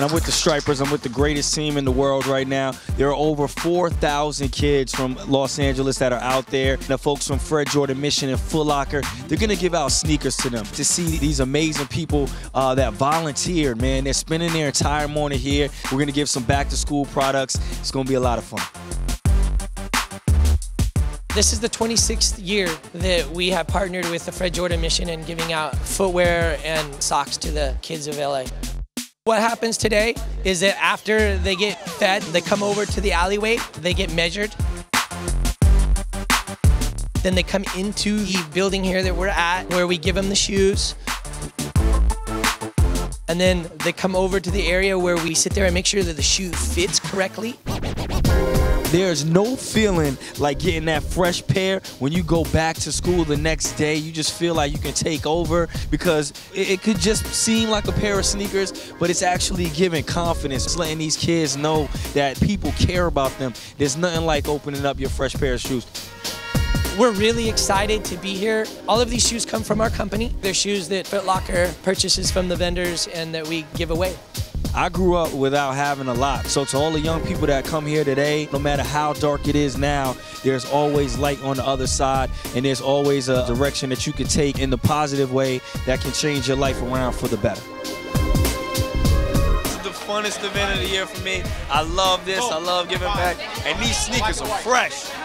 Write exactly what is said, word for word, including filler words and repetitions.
And I'm with the Stripers. I'm with the greatest team in the world right now. There are over four thousand kids from Los Angeles that are out there. The folks from Fred Jordan Mission and Foot Locker, they're going to give out sneakers to them. To see these amazing people uh, that volunteered, man. They're spending their entire morning here. We're going to give some back-to-school products. It's going to be a lot of fun. This is the twenty-sixth year that we have partnered with the Fred Jordan Mission and giving out footwear and socks to the kids of L A. What happens today is that after they get fed, they come over to the alleyway, they get measured. Then they come into the building here that we're at, where we give them the shoes. And then they come over to the area where we sit there and make sure that the shoe fits correctly. There's no feeling like getting that fresh pair when you go back to school the next day. You just feel like you can take over because it, it could just seem like a pair of sneakers, but it's actually giving confidence. It's letting these kids know that people care about them. There's nothing like opening up your fresh pair of shoes. We're really excited to be here. All of these shoes come from our company. They're shoes that Foot Locker purchases from the vendors and that we give away. I grew up without having a lot. So to all the young people that come here today, no matter how dark it is now, there's always light on the other side, and there's always a direction that you can take in the positive way that can change your life around for the better. This is the funnest event of the year for me. I love this. I love giving back. And these sneakers are fresh.